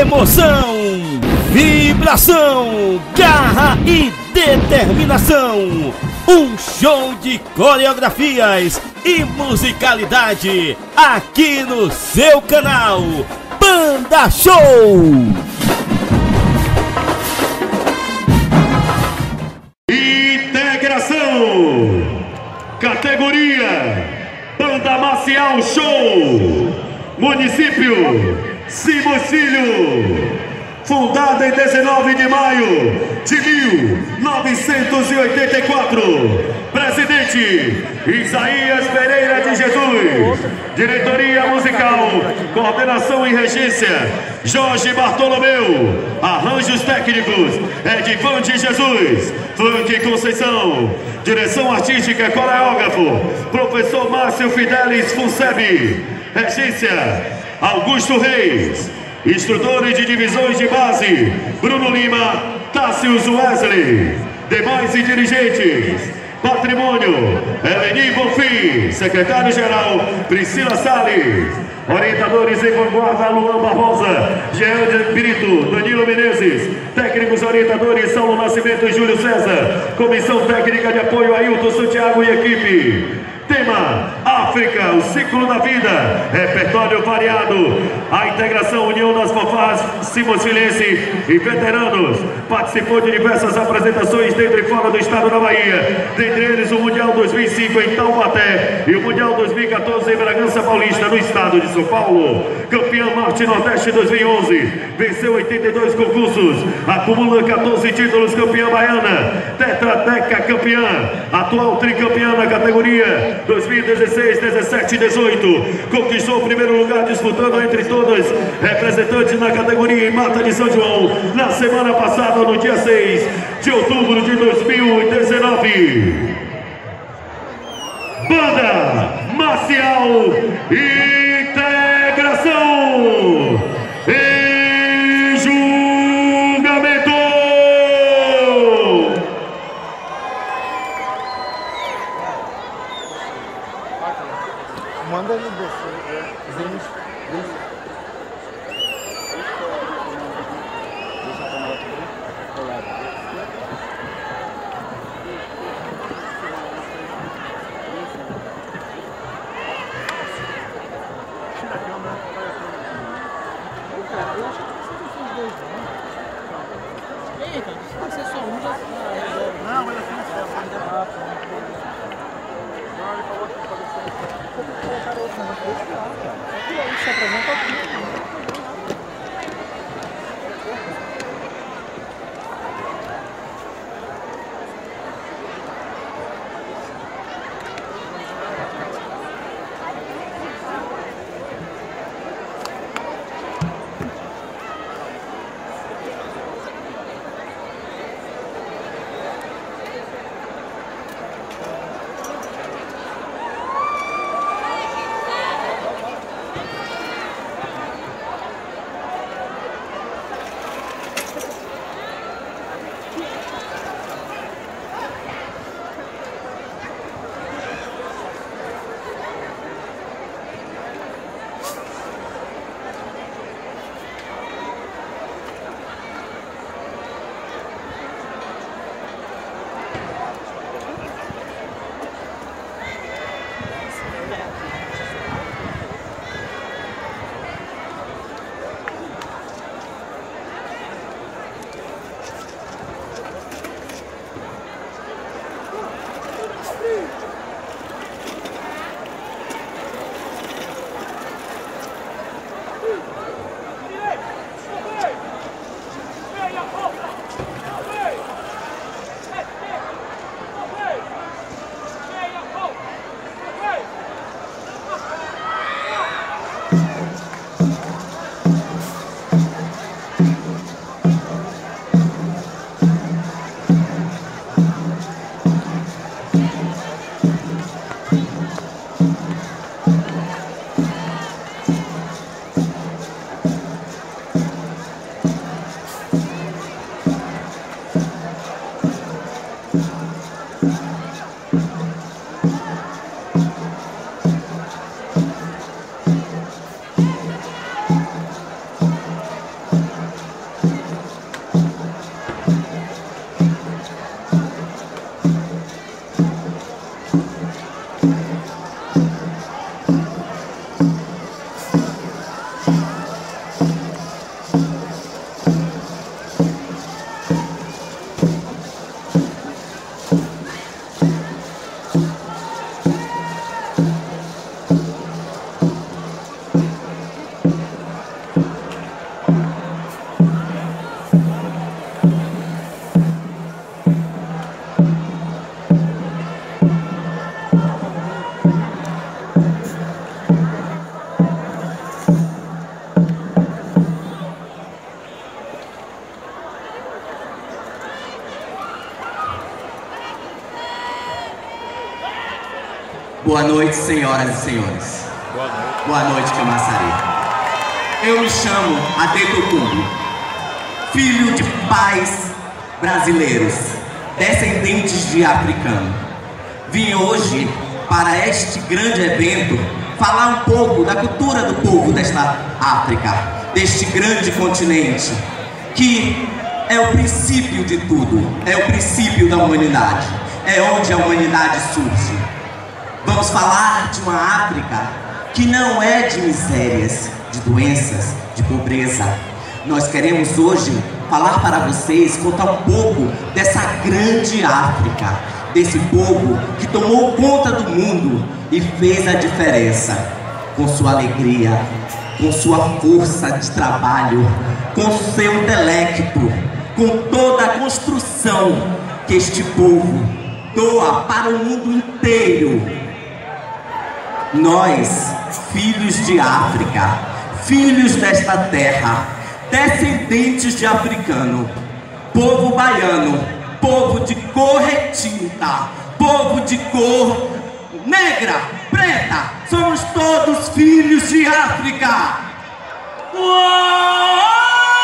emoção, vibração, garra e determinação. Um show de coreografias e musicalidade aqui no seu canal Banda Show. Integração, categoria Banda Marcial Show, município Simões Filho, fundada em 19 de maio de 1984, presidente Isaías Pereira de Jesus, diretoria musical, coordenação e regência Jorge Bartolomeu, arranjos técnicos Edivande Jesus, Frank Conceição, direção artística coreógrafo professor Márcio Fidelis Funseb, regência Augusto Reis, instrutores de divisões de base Bruno Lima, Tássius Wesley, demais e dirigentes, patrimônio Eleni Bonfim, secretário-geral Priscila Salles, orientadores em vanguarda Luan Barbosa, Jean Brito, Danilo Menezes, técnicos orientadores Saulo Nascimento e Júlio César, comissão técnica de apoio Ailton Santiago e equipe. Tema: África, o ciclo da vida, repertório variado, a integração, união das fanfarras simonsfilense e veteranos. Participou de diversas apresentações dentro e fora do estado da Bahia, dentre eles o Mundial 2005 em Taubaté e o Mundial 2014 em Bragança Paulista, no estado de São Paulo. Campeã Norte Nordeste 2011, venceu 82 concursos, acumula 14 títulos, campeã baiana, tetrateca campeã, atual tricampeã na categoria 2016, 17 e 18, conquistou o primeiro lugar disputando entre todas representantes na categoria em Mata de São João, na semana passada, no dia 6 de outubro de 2019. Banda Marcial Integração em julgamento. Manda ele descer. Não, mas assim, se apresenta aqui. Boa noite, senhoras e senhores. Boa noite, Camaçari. Eu me chamo Adetokunbo, filho de pais brasileiros, descendentes de africano. Vim hoje para este grande evento falar um pouco da cultura do povo desta África, deste grande continente, que é o princípio de tudo, é o princípio da humanidade, é onde a humanidade surge. Vamos falar de uma África que não é de misérias, de doenças, de pobreza. Nós queremos hoje falar para vocês, contar um pouco dessa grande África, desse povo que tomou conta do mundo e fez a diferença com sua alegria, com sua força de trabalho, com seu intelecto, com toda a construção que este povo doa para o mundo inteiro. Nós, filhos de África, filhos desta terra, descendentes de africano, povo baiano, povo de cor retinta, povo de cor negra, preta, somos todos filhos de África. Uou!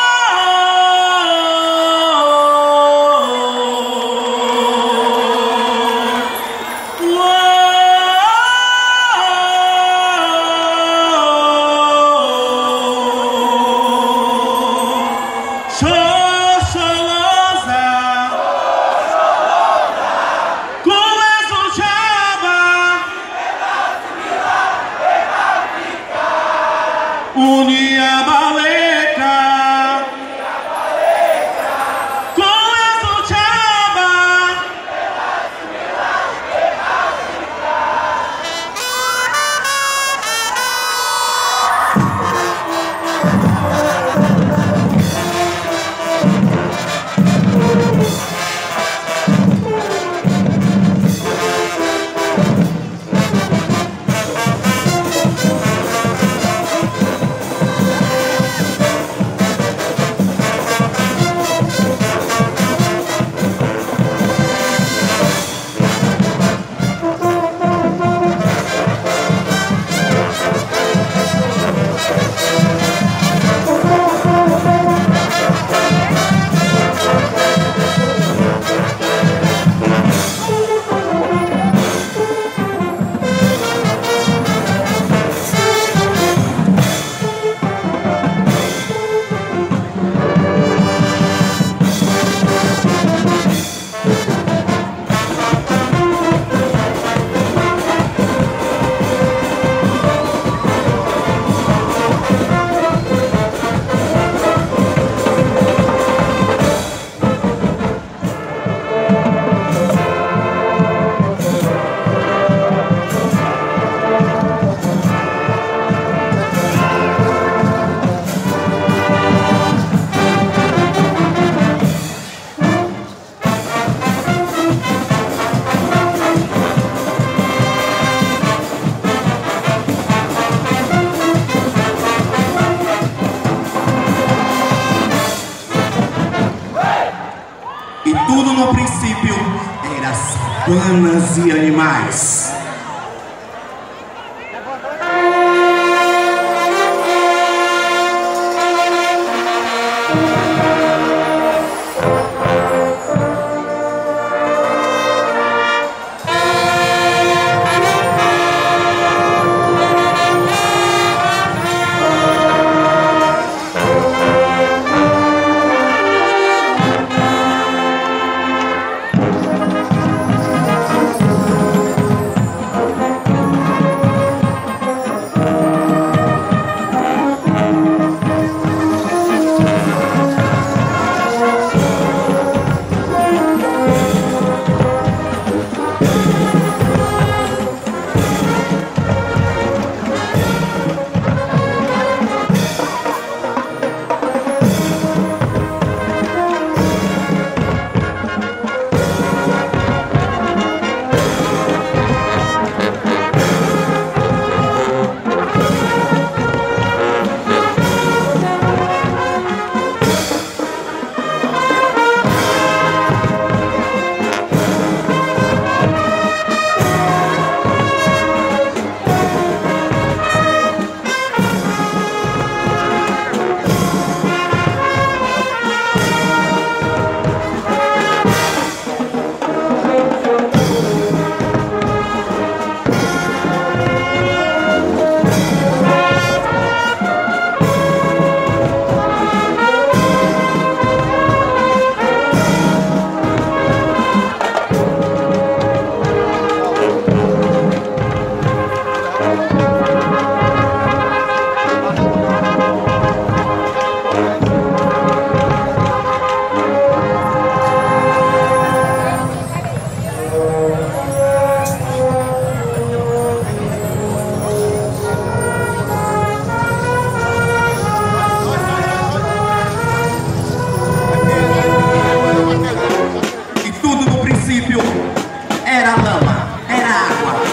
No princípio era savanas e animais.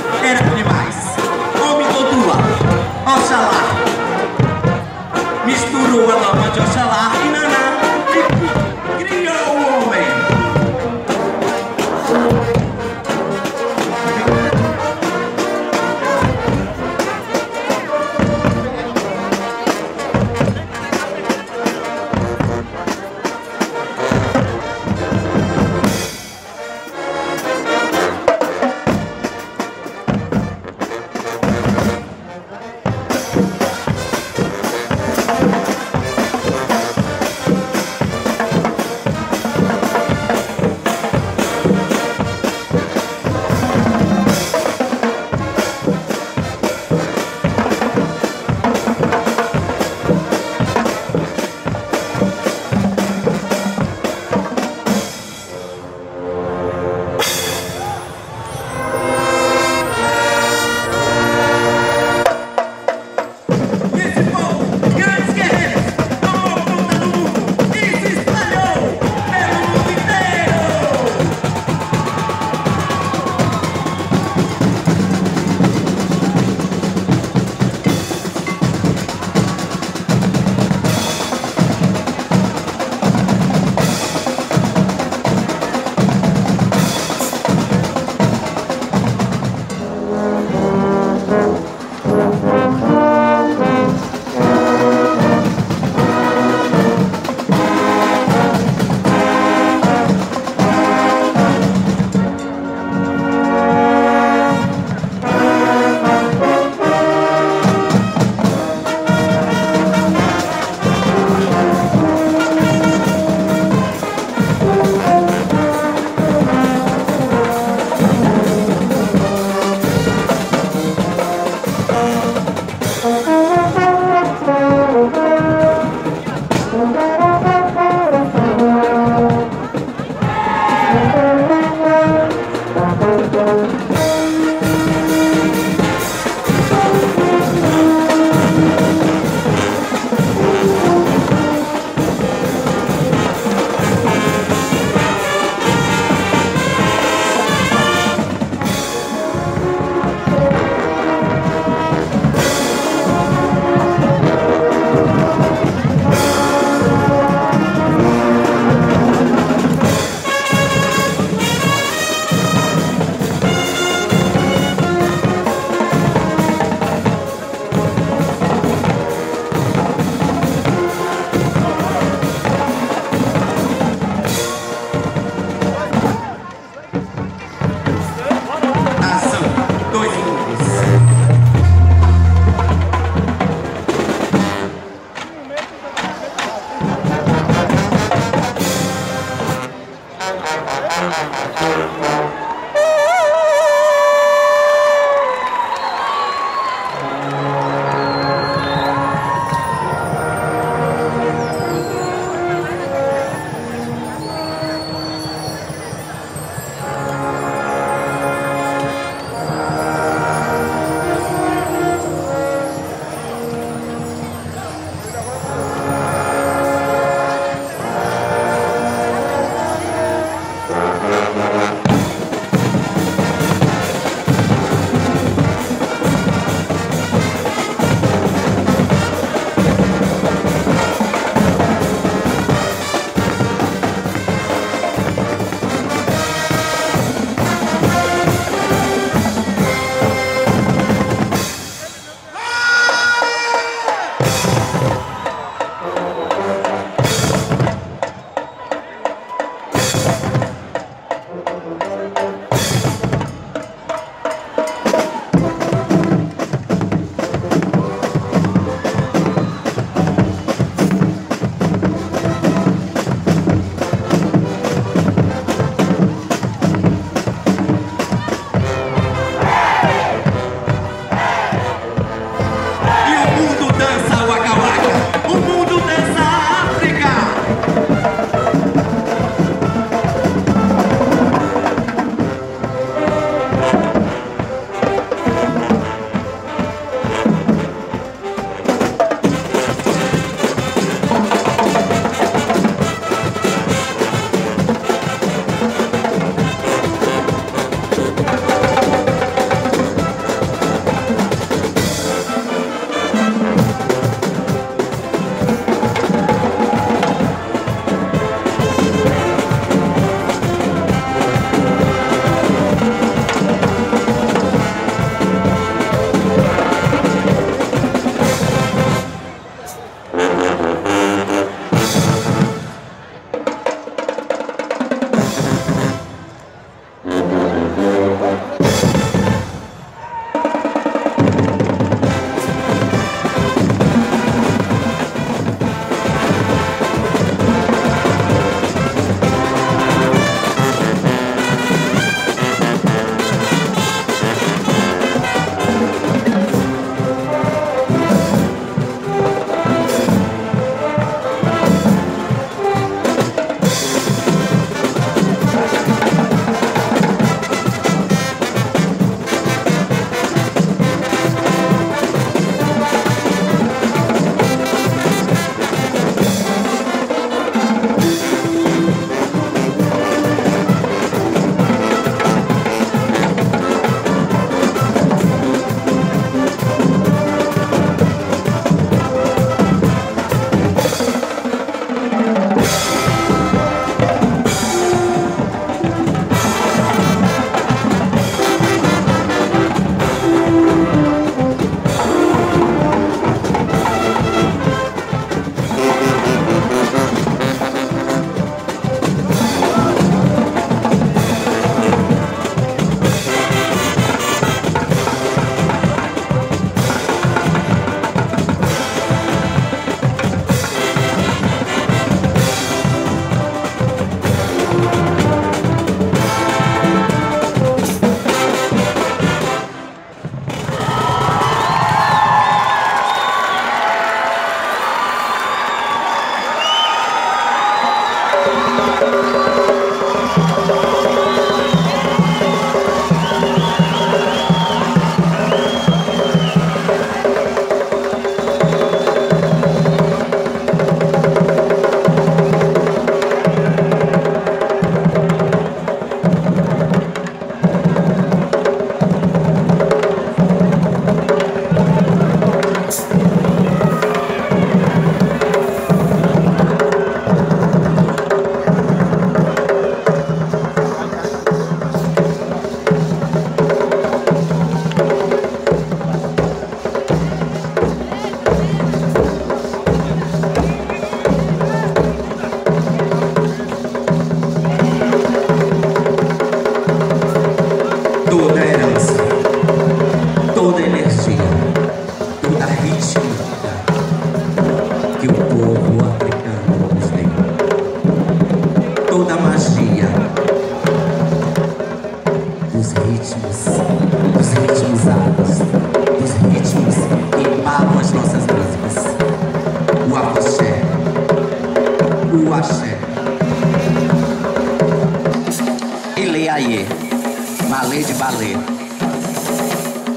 era demais. Homem Dodua, Oxalá, misturou a lama de Oxalá e Naná e criou o homem.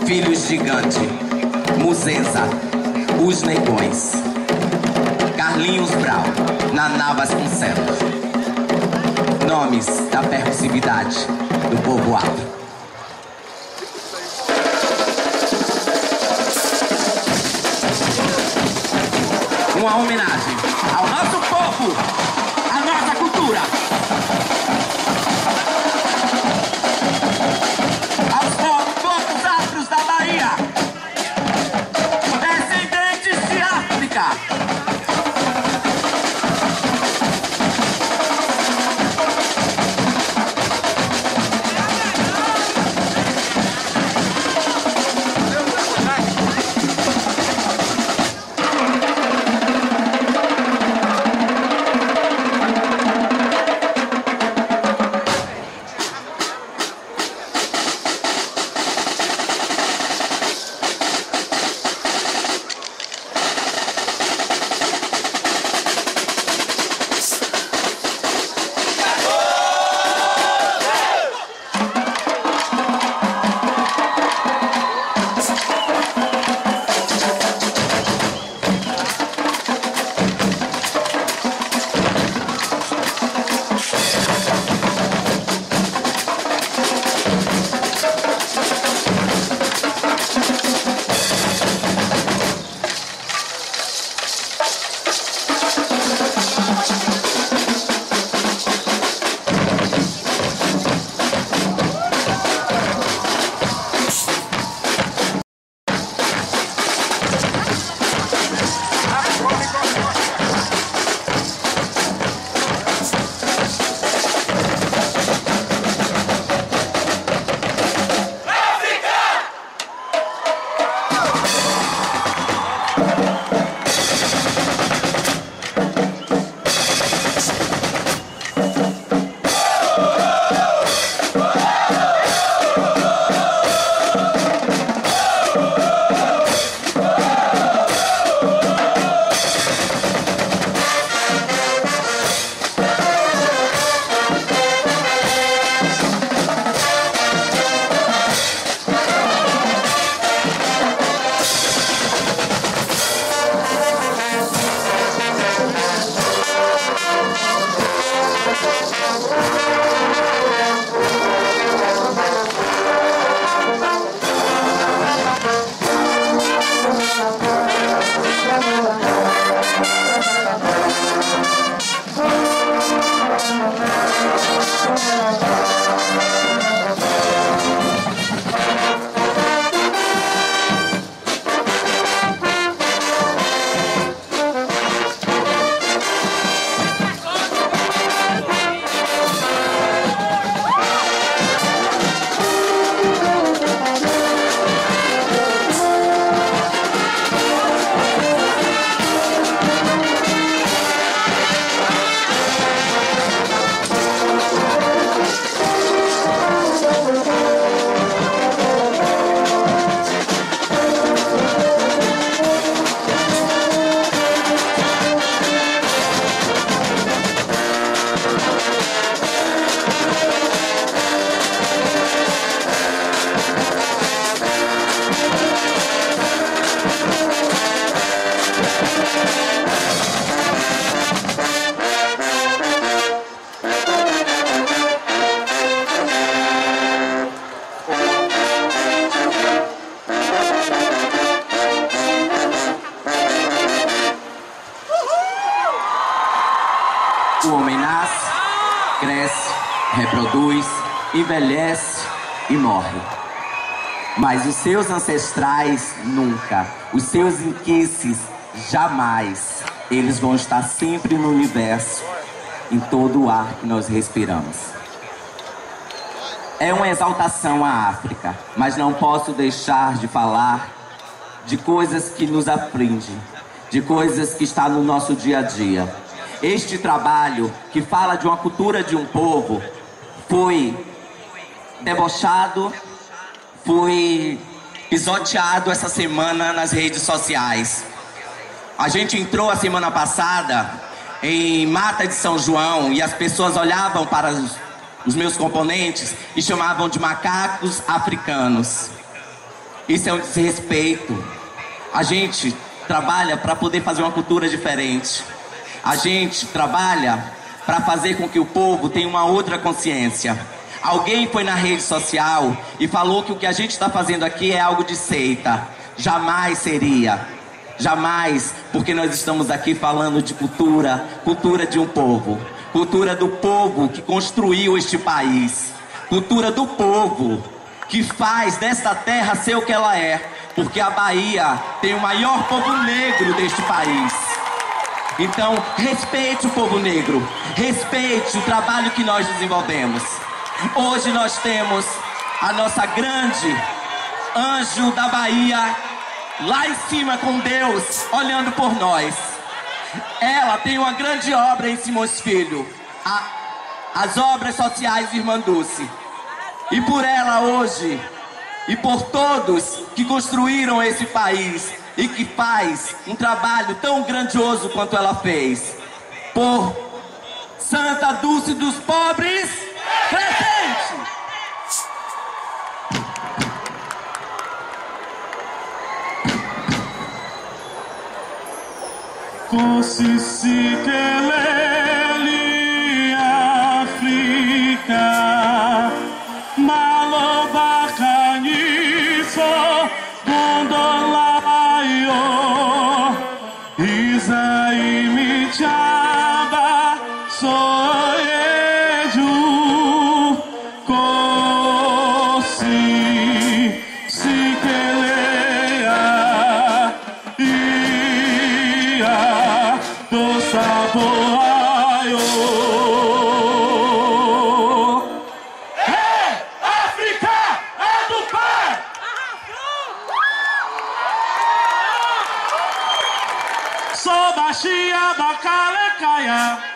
Filhos Gigante, Muzeza, Os Negões, Carlinhos Brau, Naná Vasconcelos. Nomes da percussividade do povo afro. Uma homenagem ao nosso povo, à nossa cultura, aos povos afros da Bahia, descendentes de África. O homem nasce, cresce, reproduz, envelhece e morre. Mas os seus ancestrais nunca, os seus inquices jamais. Eles vão estar sempre no universo, em todo o ar que nós respiramos. É uma exaltação à África, mas não posso deixar de falar de coisas que nos afligem, de coisas que estão no nosso dia a dia. Este trabalho, que fala de uma cultura de um povo, foi debochado, foi pisoteado essa semana nas redes sociais. A gente entrou a semana passada em Mata de São João e as pessoas olhavam para os meus componentes e chamavam de macacos africanos. Isso é um desrespeito. A gente trabalha para poder fazer uma cultura diferente. A gente trabalha para fazer com que o povo tenha uma outra consciência. Alguém foi na rede social e falou que o que a gente está fazendo aqui é algo de seita. Jamais seria. Jamais, porque nós estamos aqui falando de cultura, cultura de um povo. Cultura do povo que construiu este país. Cultura do povo que faz desta terra ser o que ela é. Porque a Bahia tem o maior povo negro deste país. Então, respeite o povo negro. Respeite o trabalho que nós desenvolvemos. Hoje nós temos a nossa grande anjo da Bahia lá em cima com Deus, olhando por nós. Ela tem uma grande obra em Simões Filho, as obras sociais de Irmã Dulce. E por ela hoje, e por todos que construíram esse país e que faz um trabalho tão grandioso quanto ela fez, por Santa Dulce dos Pobres, presente! Consisi keleli Afrika malobakaniso gondolayo Izai michaba soyeju kosi sikeleya do saboaio. Ei, África é do pé! Sou baixia, bacalé, caia.